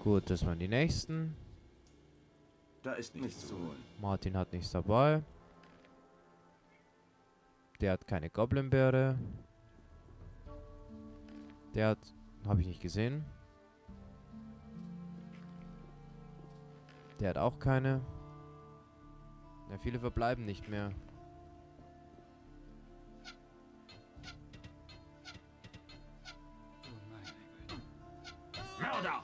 Gut, das waren die nächsten. Da ist nichts zu holen. Martin hat nichts dabei. Der hat keine Goblinbeere. Der hat... Habe ich nicht gesehen. Der hat auch keine. Ja, viele verbleiben nicht mehr. Mörder!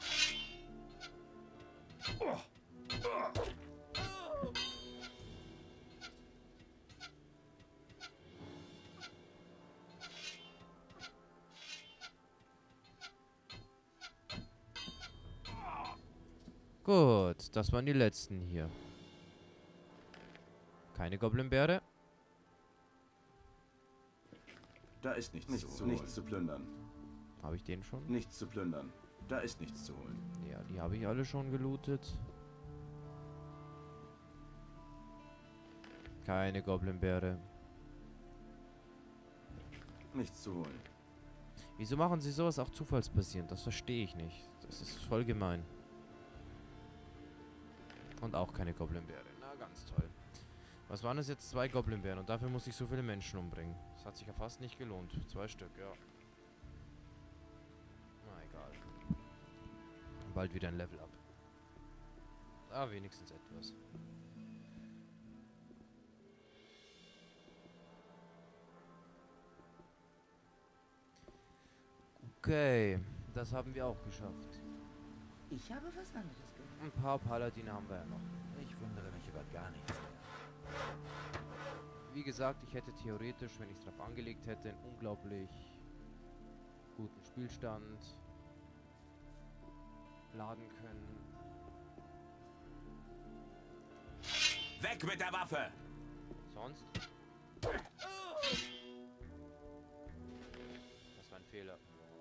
Gut, das waren die letzten hier. Keine Goblinbeere. Da ist nichts zu plündern. Habe ich den schon? Nichts zu plündern. Da ist nichts zu holen. Ja, die habe ich alle schon gelootet. Keine Goblinbeere. Nichts zu holen. Wieso machen sie sowas auch zufallsbasierend? Das verstehe ich nicht. Das ist voll gemein. Und auch keine Goblinbeere. Na, ganz toll. Was waren es jetzt? 2 Goblinbeeren und dafür muss ich so viele Menschen umbringen. Das hat sich ja fast nicht gelohnt. 2 Stück, ja. Na, egal. Bald wieder ein Level up. Ah, wenigstens etwas. Okay, das haben wir auch geschafft. Ich habe was anderes gehört. Ein paar Paladine haben wir ja noch. Ich wundere mich über gar nichts. Wie gesagt, ich hätte theoretisch, wenn ich es drauf angelegt hätte, einen unglaublich guten Spielstand laden können. Weg mit der Waffe! Sonst? Das war ein Fehler.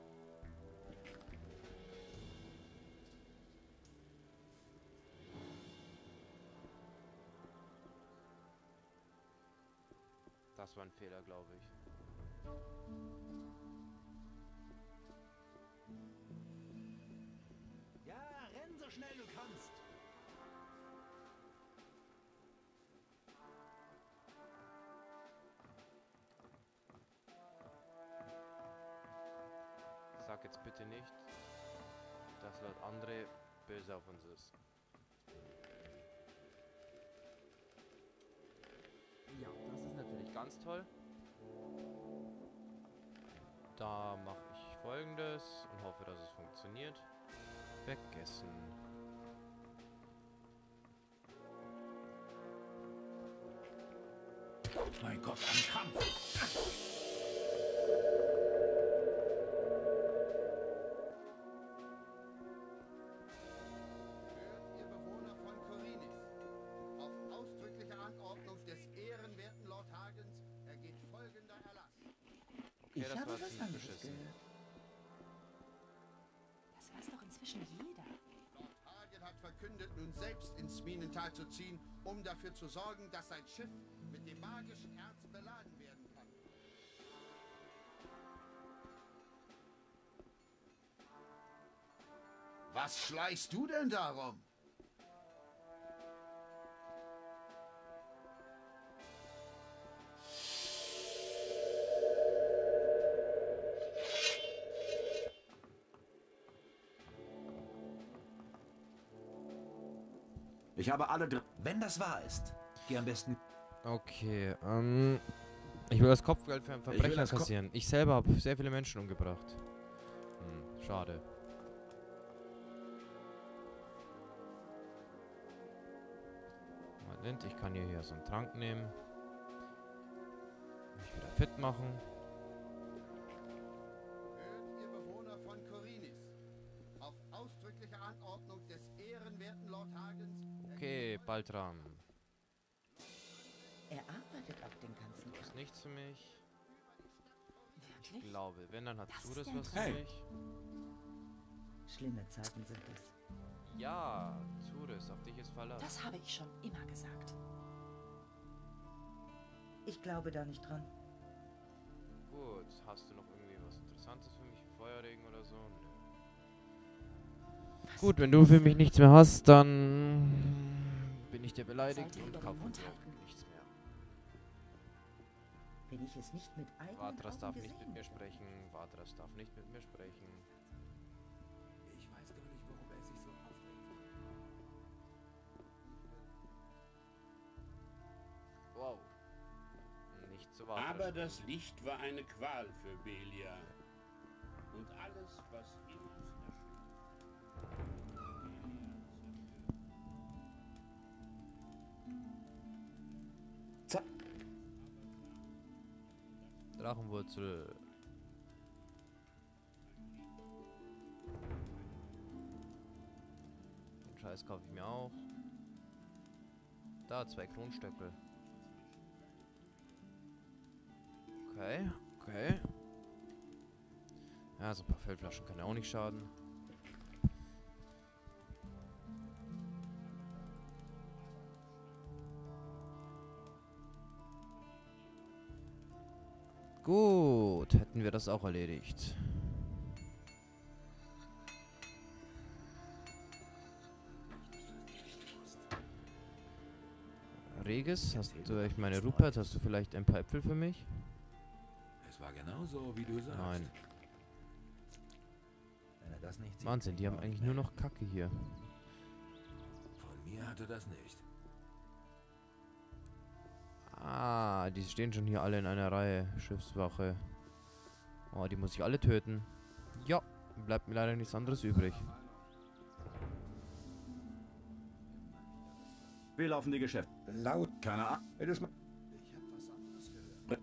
Das war ein Fehler, glaube ich. Ja, renn so schnell du kannst! Sag jetzt bitte nicht, dass Lord André böse auf uns ist. Ja, das ist natürlich ganz toll. Da mache ich Folgendes und hoffe, dass es funktioniert. Vergessen. Mein Gott, ein Kampf! Hört, ihr Bewohner von Korinis. Auf ausdrückliche Anordnung des ehrenwerten Lord Hagens ergeht folgender Erlass. Ich das habe war was ziemlich anderes beschissen. gehört. Das weiß doch inzwischen jeder. Lord Hagen hat verkündet, nun selbst ins Minental zu ziehen, um dafür zu sorgen, dass sein Schiff mit dem magischen Erz beladen werden kann. Was schleichst du denn darum? Ich habe alle Wenn das wahr ist, geh am besten... Okay, ich will das Kopfgeld für einen Ich will Verbrecher das Ko- kassieren. Ich selber habe sehr viele Menschen umgebracht. Schade. Moment, ich kann hier so einen Trank nehmen. Mich wieder fit machen. Hört, ihr Bewohner von Korinis. Auf ausdrückliche Anordnung des ehrenwerten Lord Hagens. Okay, bald dran. Er arbeitet auf den ganzen Das ist Tag. nichts für mich. Ich Wirklich? glaube, wenn, dann hat Das Zures ist ja was für Hey. mich. Schlimme Zeiten sind es. Ja, Zures, auf dich ist Verlass. Das habe ich schon immer gesagt. Ich glaube da nicht dran. Gut, hast du noch irgendwie was Interessantes für mich? Feuerregen oder so? Nö. Gut, wenn du für mich nichts mehr hast, dann bin ich dir beleidigt Seite und über den kaufe Mund dir halten. auch nichts mehr. Wenn ich es nicht mit eigenen Vatras Augen darf nicht gesehen mit mir hätte. sprechen. Vatras darf nicht mit mir sprechen. Ich weiß gar nicht, warum er sich so aufregt. Wow. Nicht so Vatras. Aber das Licht war eine Qual für Belia. Und alles, was in uns Drachenwurzel. Den Scheiß kaufe ich mir auch. Da, 2 Kronstöckel. Okay, okay. Ja, so ein paar Feldflaschen kann ja auch nicht schaden. Gut, hätten wir das auch erledigt. Regis, hast du, ich meine Rupert, hast du vielleicht ein paar Äpfel für mich? Es war genauso, wie du sagst. Nein. Wenn er das nicht sieht, Wahnsinn, die haben eigentlich nur noch Kacke hier. Von mir hat er das nicht. Ah, die stehen schon hier alle in einer Reihe. Schiffswache. Oh, die muss ich alle töten. Ja, bleibt mir leider nichts anderes übrig. Wie laufen die Geschäfte? Laut. Keine Ahnung. Das ma- Ich habe was anderes gehört.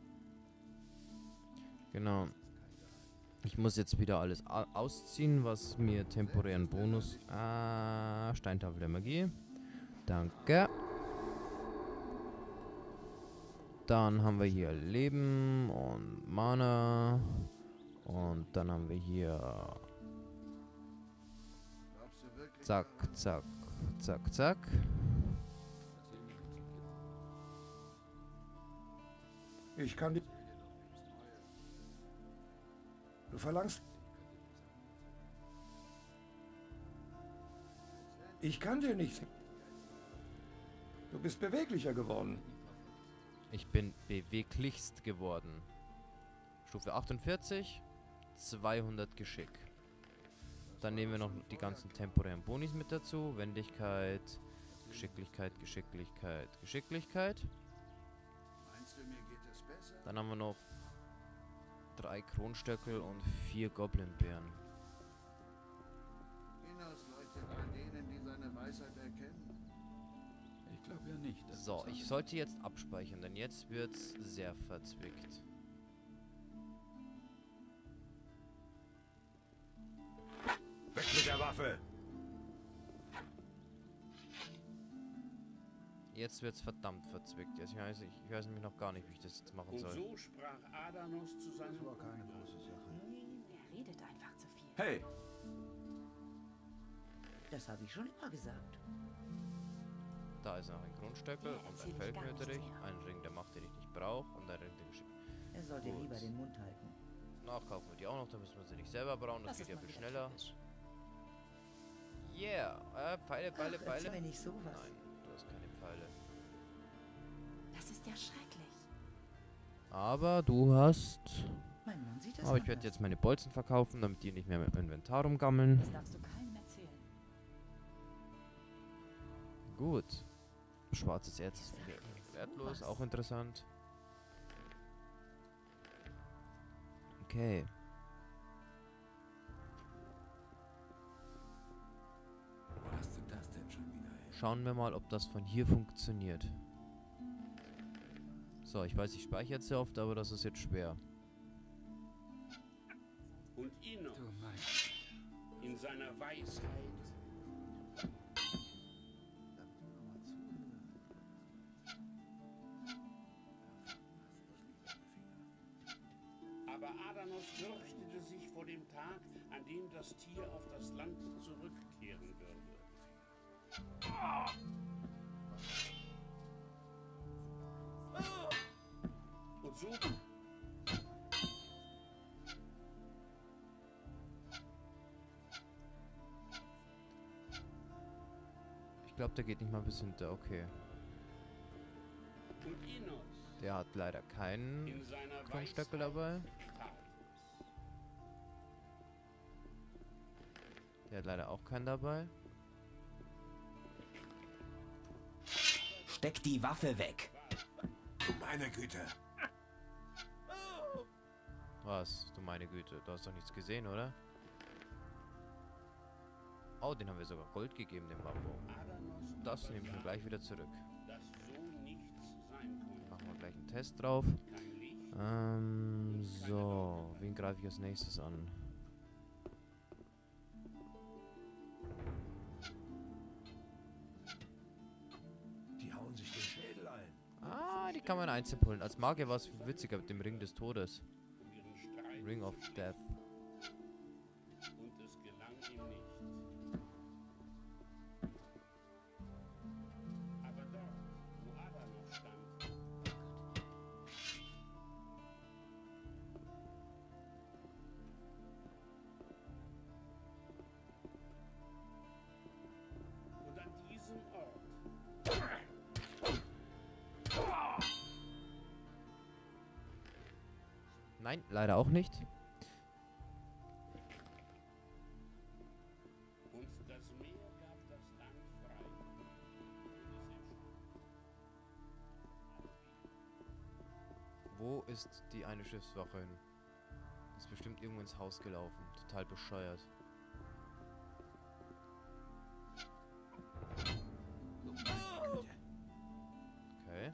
Genau. Ich muss jetzt wieder alles ausziehen, was mir temporären Bonus... Ah, Steintafel der Magie. Danke. Dann haben wir hier Leben und Mana. Und dann haben wir hier... Glaubst du wirklich? Zack, zack, zack, zack. Ich kann die. Du verlangst. Ich kann dir nichts. Du bist beweglicher geworden. Ich bin beweglichst geworden. Stufe 48, 200 Geschick. Dann nehmen wir noch die ganzen temporären Bonis mit dazu. Wendigkeit, Geschicklichkeit, Geschicklichkeit, Geschicklichkeit. Meinst du, mir geht es besser? Dann haben wir noch 3 Kronstöckel und 4 Goblinbeeren. Inos leuchtet all denen, die seine Weisheit erkennen. Ich glaube ja nicht. dass So, das ich sollte jetzt abspeichern, denn jetzt wird's sehr verzwickt. Weg mit der Waffe! Jetzt wird's verdammt verzwickt. Jetzt ich weiß nämlich noch gar nicht, wie ich das jetzt machen Und soll. so sprach Adanos zu seinem Das war keine große Sache. Er redet einfach zu viel. Hey, Das habe ich schon immer gesagt. Da ist noch ein Kronstöckel Ja, und ein erzähl ich gar Feldknöterich, nichts mehr. ein Ring der Macht, den ich nicht brauche, und ein Ring der Geschick. Er sollte Gut. lieber den Mund halten. Nachkaufen wir die auch noch, dann müssen wir sie nicht selber brauen, das geht ja mal viel wieder schneller. typisch. Yeah, Pfeile, Pfeile, Ach, Pfeile. erzähl nicht sowas. Nein, du hast keine Pfeile. Das ist ja schrecklich. Aber du hast... Mein Mann sieht das Aber ich werde anders. jetzt meine Bolzen verkaufen, damit die nicht mehr mit dem Inventar rumgammeln. Das darfst du keinem erzählen. Gut. Schwarzes Erz ist wieder wertlos, sowas. auch interessant. Okay. Wo hast du das denn schon wieder her? Schauen wir mal, ob das von hier funktioniert. So, ich weiß, ich speichere jetzt sehr oft, aber das ist jetzt schwer. Und Inos Du mein in seiner Weisheit aber Adanos fürchtete sich vor dem Tag, an dem das Tier auf das Land zurückkehren würde. Und so glaube, der geht nicht mal bis hinter. Okay. Und Enos Der hat leider keinen in seiner Kronenstöckel Weisheit dabei. Tages. Der hat leider auch keinen dabei. Steck die Waffe weg. Du meine Güte. Was? Du meine Güte, du hast doch nichts gesehen, oder? Oh, den haben wir sogar Gold gegeben, dem Wambo. Adanos Das nehme ich mir gleich wieder zurück. dass so nichts sein konnte. Machen wir gleich einen Test drauf. Kein Licht, So. Wen greife ich als nächstes an? Die hauen sich den Schädel ein. Ah, die kann man einzeln pullen. Als Magier war es witziger mit dem Ring des Todes. um ihren Streit Ring of zu Death. schwächen. Und es gelang ihm nicht. Aber dort, wo Adanos stand, und an diesem Ort Nein, leider auch nicht. und das Meer gab das Land frei. Wo ist die eine Schiffswache hin? Ist bestimmt irgendwo ins Haus gelaufen. Total bescheuert. Du meine Güte. Okay.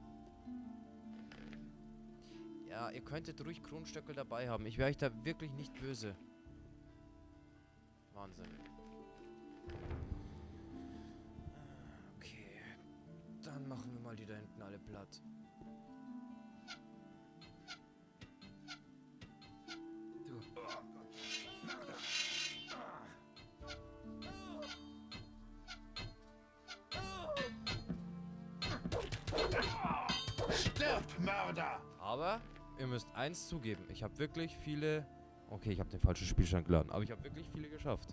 Ja, ihr könntet ruhig Kronstöckel dabei haben. Ich wäre euch da wirklich nicht böse. Wahnsinn. Okay. Dann machen wir mal die da hinten alle platt. Du. Oh Gott. Mörder. Stirb, Mörder! Aber ihr müsst eins zugeben. Ich habe wirklich viele... Okay, ich habe den falschen Spielstand geladen. Aber ich habe wirklich viele geschafft.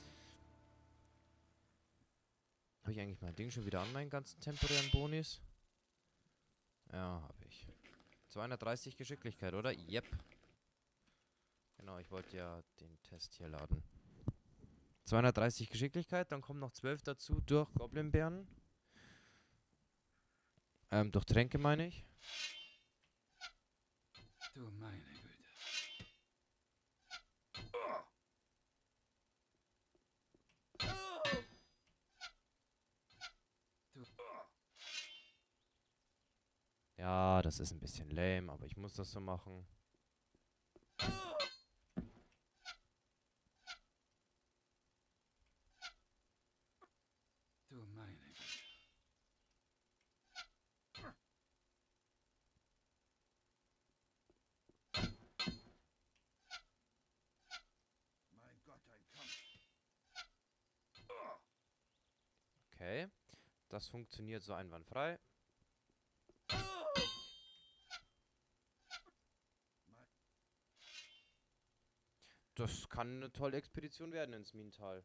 Habe ich eigentlich mein Ding schon wieder an, meinen ganzen temporären Bonis? Ja, habe ich. 230 Geschicklichkeit, oder? Yep. Genau, ich wollte ja den Test hier laden. 230 Geschicklichkeit, dann kommen noch 12 dazu durch Goblinbären. Durch Tränke meine ich. Du meine Güte. Ja, das ist ein bisschen lame, aber ich muss das so machen. Du meine Güte. Mein Gott, ein Kampf. Okay. Das funktioniert so einwandfrei. Das kann eine tolle Expedition werden ins Minental.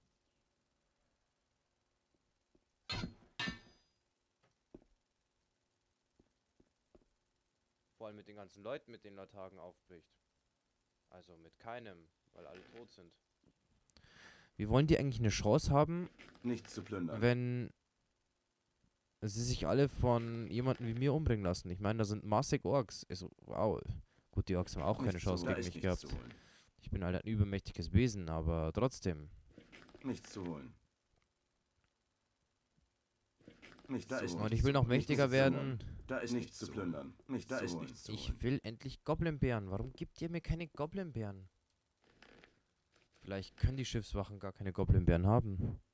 Vor allem mit den ganzen Leuten, mit denen Lothagen aufbricht. Also mit keinem, weil alle tot sind. Wie wollen die eigentlich eine Chance haben, Nichts zu plündern. wenn sie sich alle von jemandem wie mir umbringen lassen? Ich meine, da sind massig Orks. Also, wow. Gut, die Orks haben auch keine Nichts Chance zu- da gegen ist mich nichts gehabt. zu holen. Ich bin halt ein übermächtiges Wesen, aber trotzdem. Nichts zu holen. Nicht da So. ist Und nichts ich will zu noch holen. mächtiger Nichts zu werden. plündern. Da ist nichts zu plündern. Nicht da ist nichts zu Ich holen. will endlich Goblinbären. Warum gibt ihr mir keine Goblinbären? Vielleicht können die Schiffswachen gar keine Goblinbären haben.